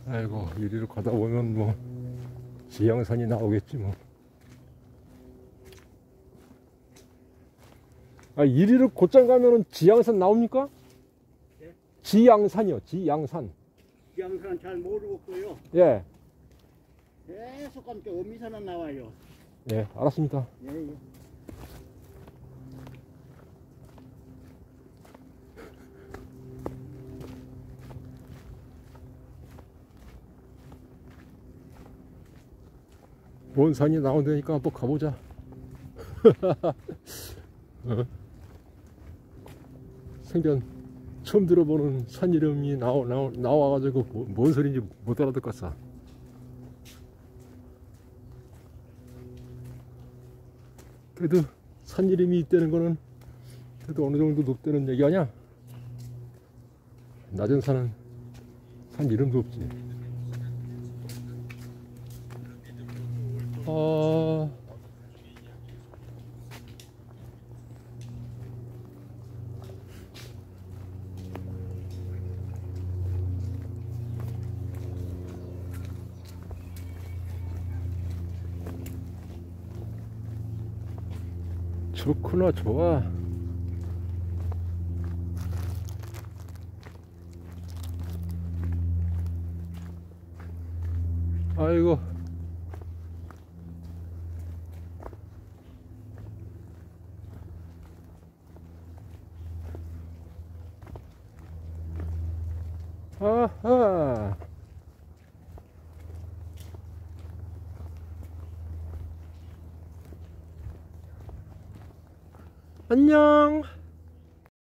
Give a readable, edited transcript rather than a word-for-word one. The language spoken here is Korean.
아이고, 이리로 가다 보면 뭐 지향산이 나오겠지 뭐. 아, 이리로 곧장 가면은 지향산 나옵니까? 예? 지향산이요, 지향산. 지향산 잘 모르겠고요. 예, 계속 가면 어미산은 나와요. 예, 알았습니다. 예, 예. 뭔 산이 나온다니까 한번 가보자. 어? 생전 처음 들어보는 산 이름이 나와가지고 뭔 소리인지 못 알아듣겠어. 그래도 산 이름이 있다는 거는 그래도 어느 정도 높다는 얘기 아니야? 낮은 산은 산 이름도 없지. 아, 좋구나, 좋아. 아이고. 아하. 안녕.